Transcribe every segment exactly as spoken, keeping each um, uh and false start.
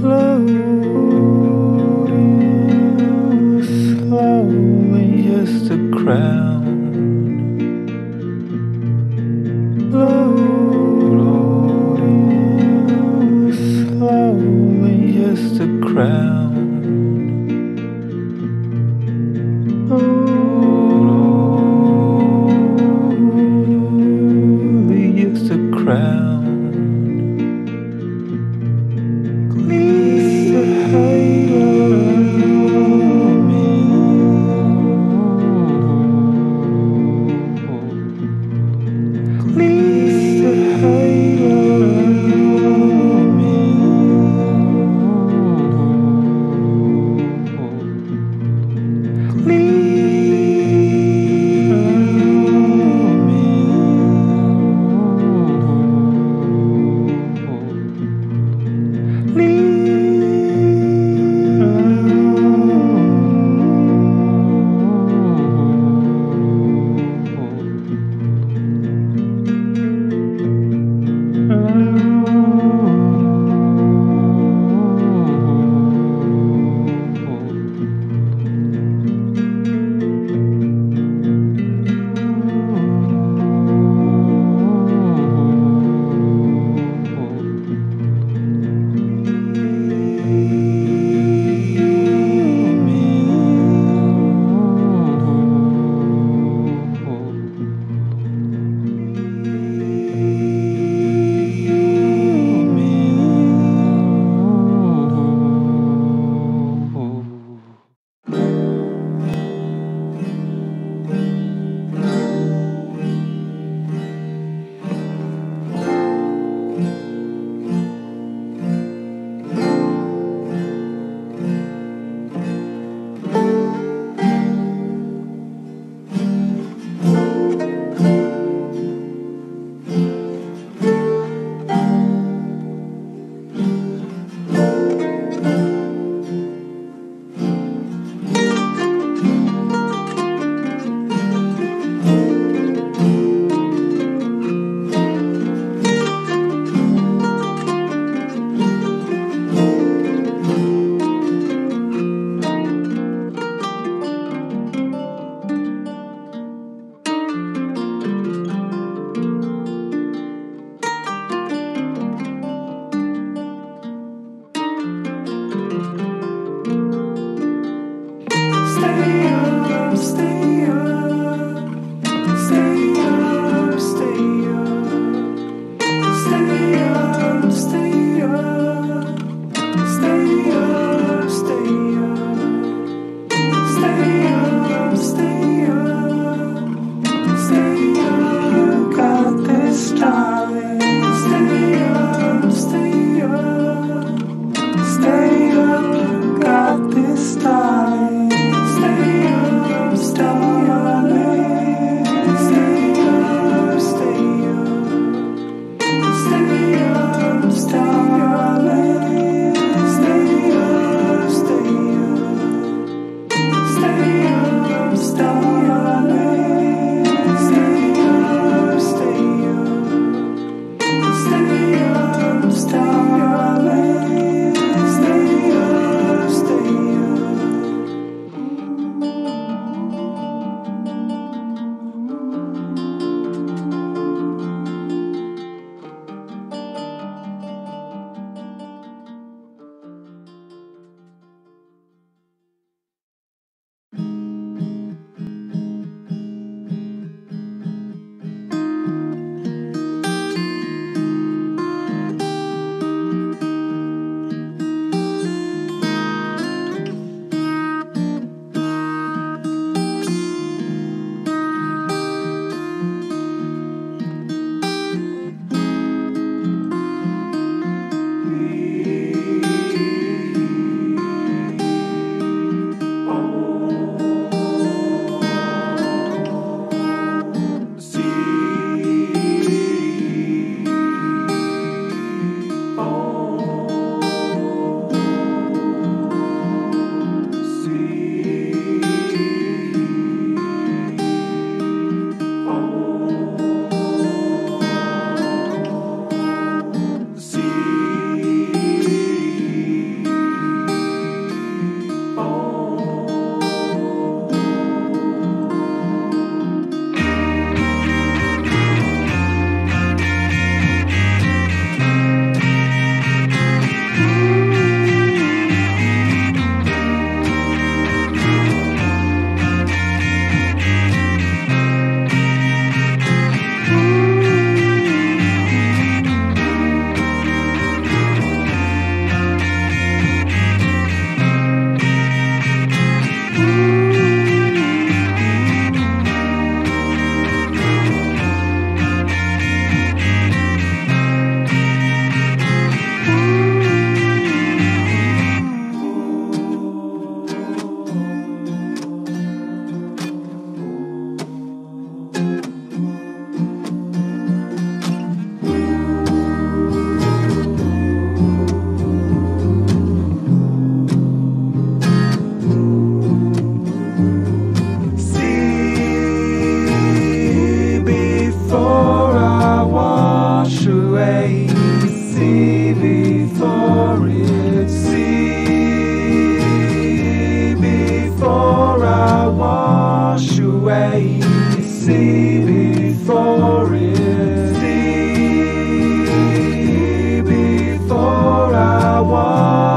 Floating slowly as the crown. Floating slowly as the crown. Slowly as the crown. Gleam.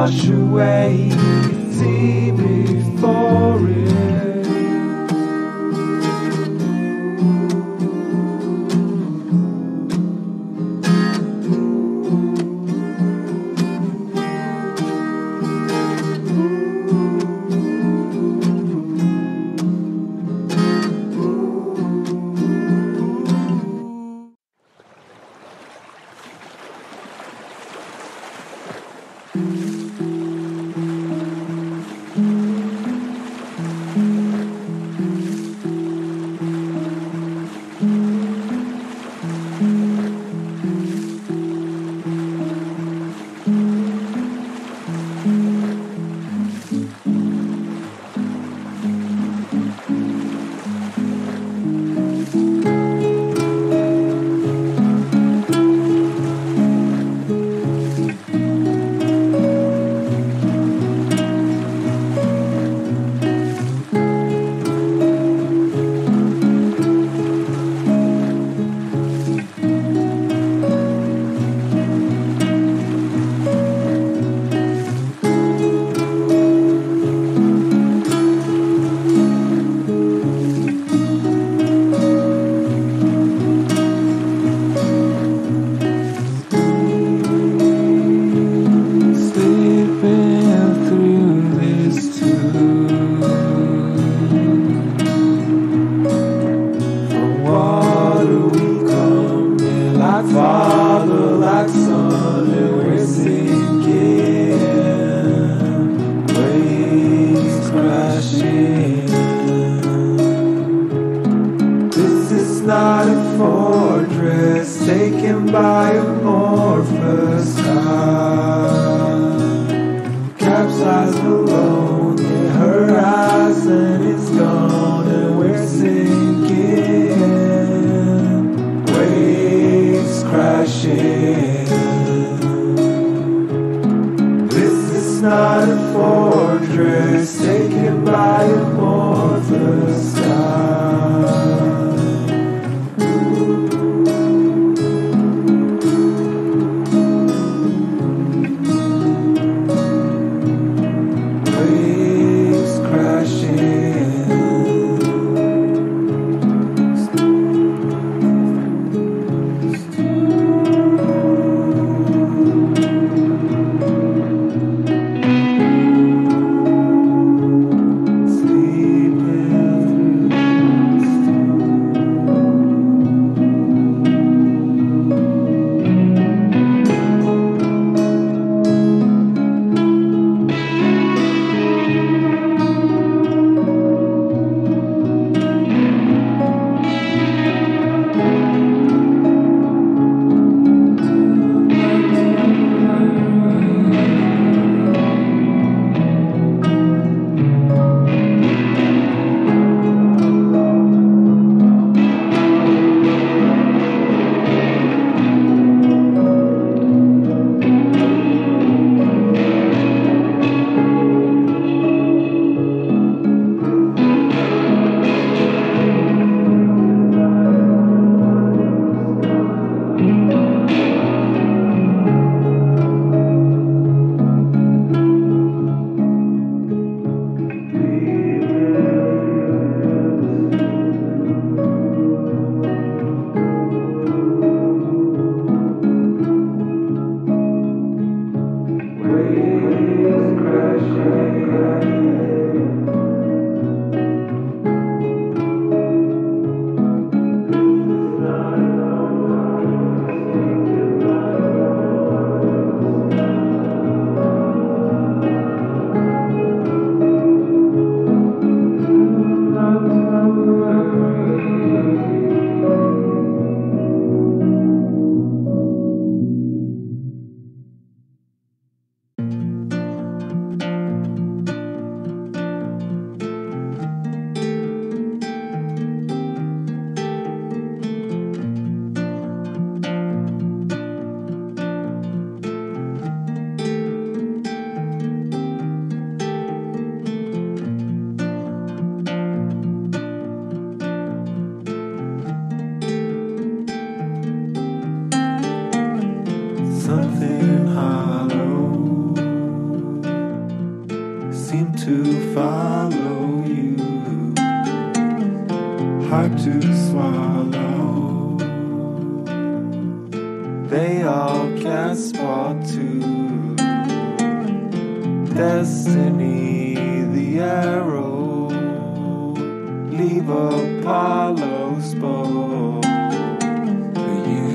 wash away. See before it. Father, like son, and we're sinking, waves crashing. This is not a fortress taken by amorphous time. Capsized alone, the horizon is gone, and we're sinking. Crashing. This is not a fortress taken by amorphous time. Waves crashing. Sleeping through seem to follow you. Hard to swallow. They all cast spot to destiny, the arrow. Leave Apollo spoke for you.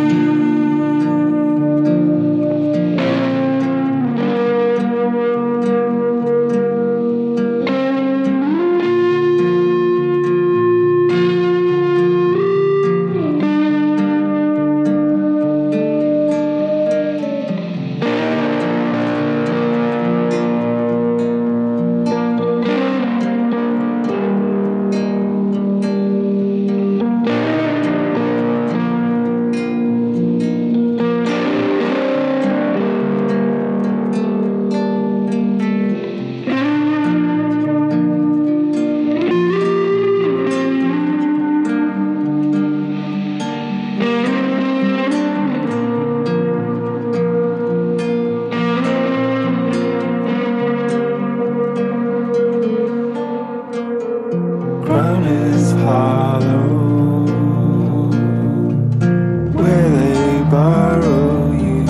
Crown is hollow, where they borrow you.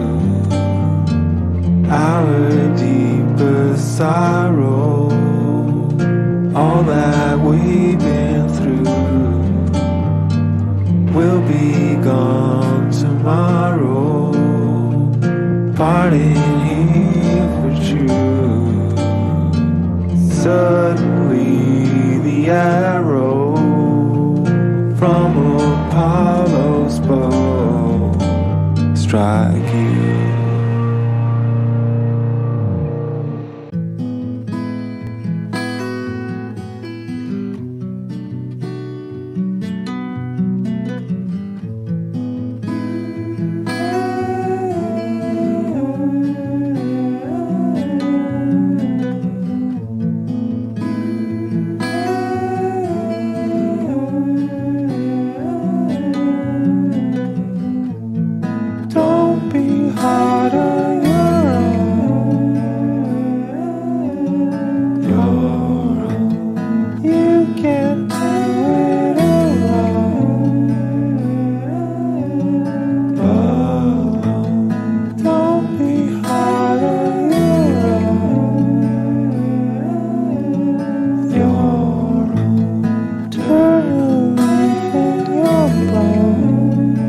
Our deepest sorrow, all that we've been through, will be gone tomorrow. Parting here for true. Suddenly the arrow from Apollo's bow strike you. Don't be hard on your own. Your own. You can't do it alone. Alone. Don't be hard on your own. Your own. Turn a leaf in your bones.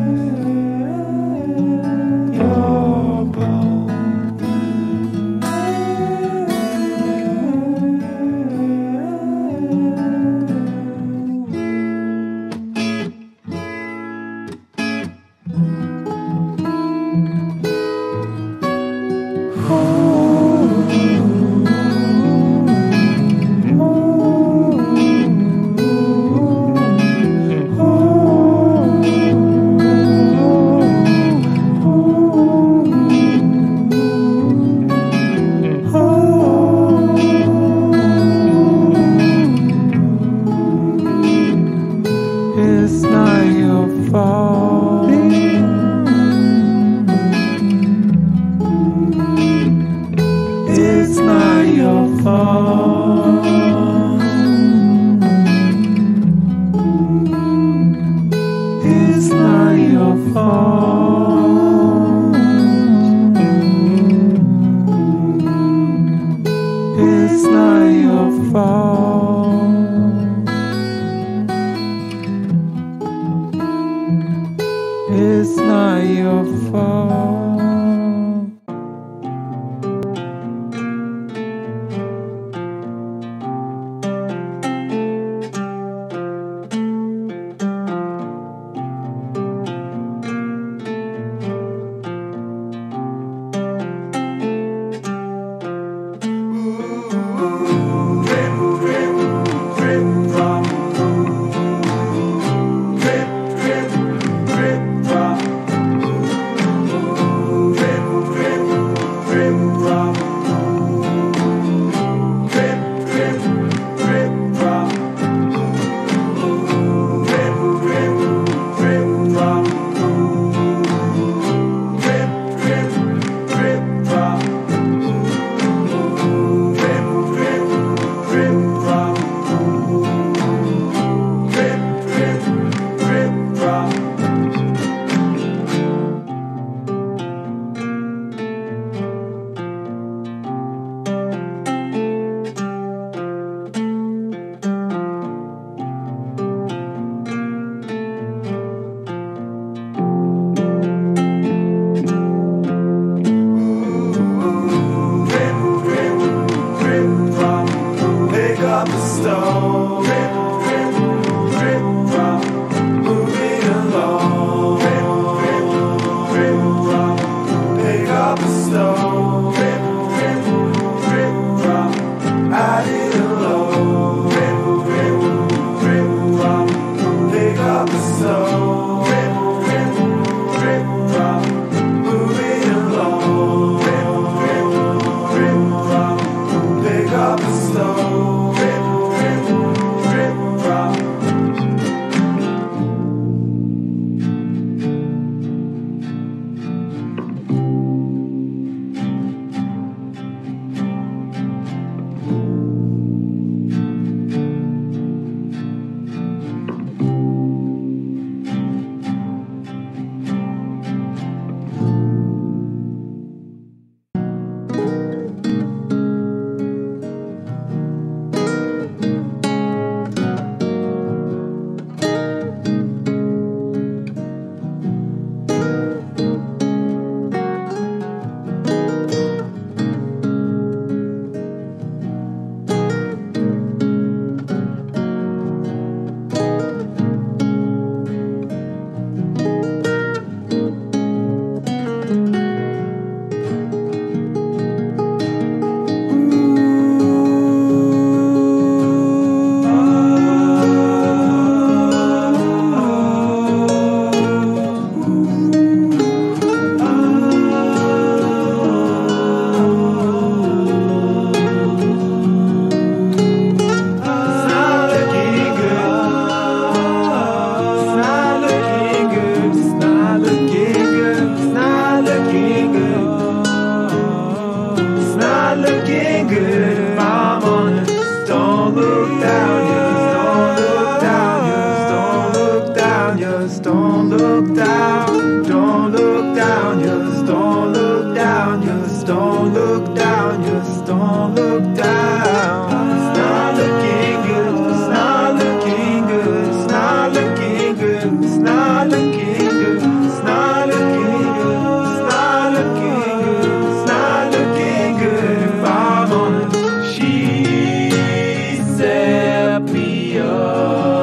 It's not your fault. It's not your fault. It's not your fault. It's not your fault. It's not your fault. looking good if I'm honest. Don't look down, just don't look down, just don't look down, just don't look down. Don't look down, just don't look down, just don't look down, just don't look down. It's not looking good, it's not looking good, it's not looking good, it's not looking good, it's not looking good, it's not looking good, it's not looking good if I'm honest. She set me up.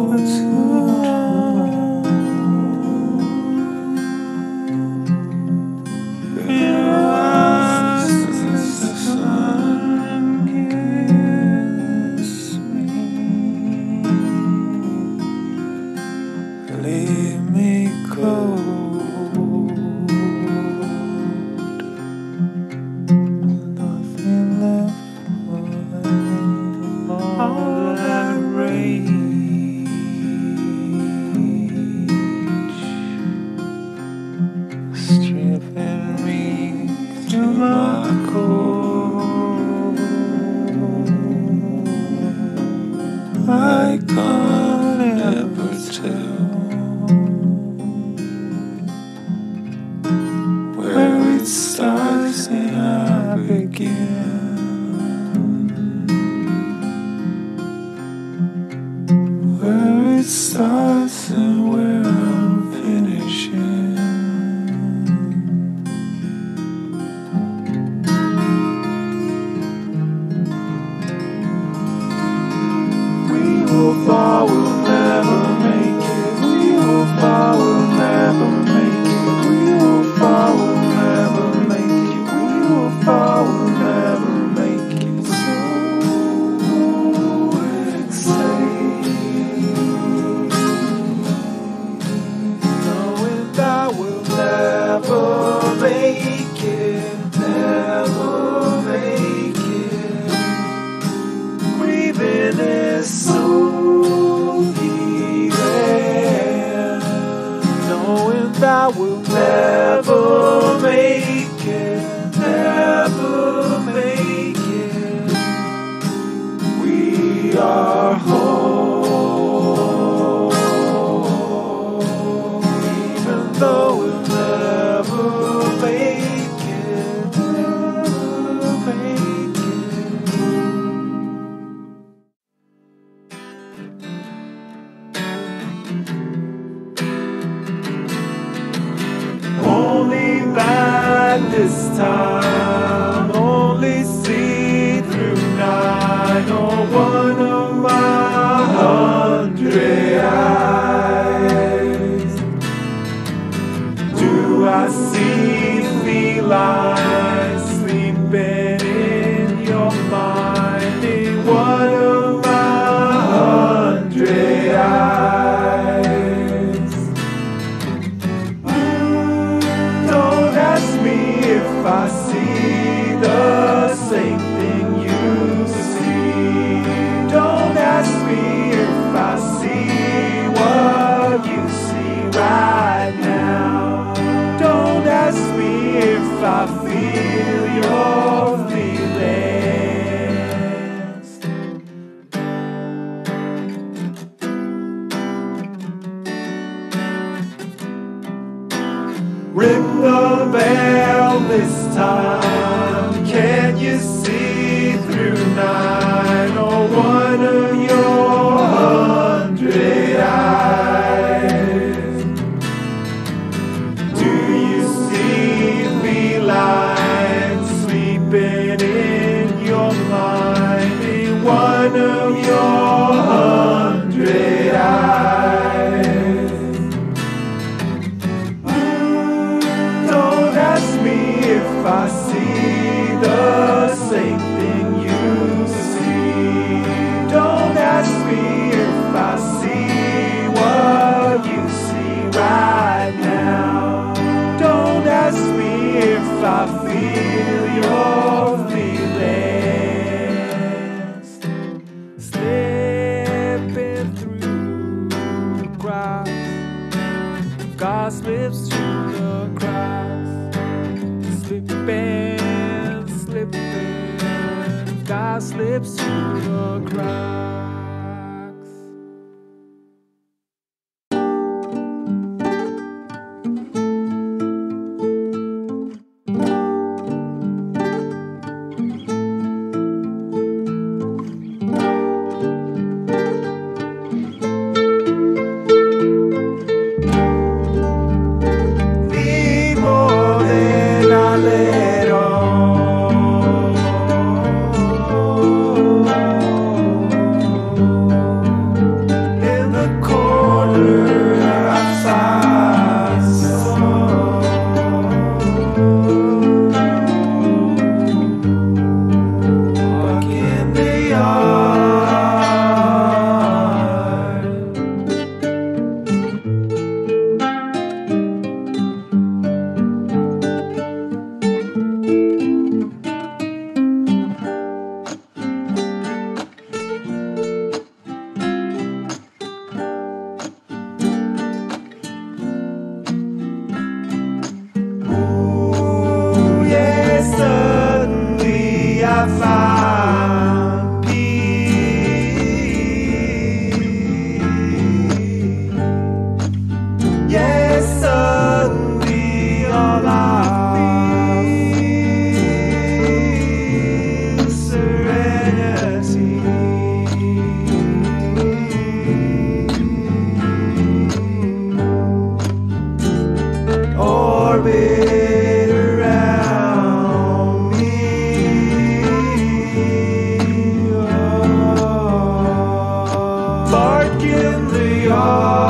I can't ever tell where it starts and I begin, where it starts and where I'm finishing. Fall, we'll never make it. We will fall, we'll never make it. We will fall, we'll never make it. We will fall, we'll never make it. So excited, knowing that we'll never make it, never make it. Breathing is so that we'll never make it, never make it. We are whole, even though we'll never make it, never make Only bad this time, only see through nine or one of my hundred eyes. Do I see felines sleeping in your mind in one of my hundred eyes? If I see the same thing you see, don't ask me if I see what you see right now. Don't ask me if I feel your feelings. Rip the veil this time. Can you see through nine or one of your hundred eyes? Do you see felines sleeping in your mind in one of your hundred eyes? Don't ask me if I see the same thing you see. Don't ask me if I see what you see right now. Don't ask me if I feel your feelings. Slipping through the cracks, God slips through the cracks. Slipping, slipping, God slips through the cracks. Need more than I let on. walk in the yard.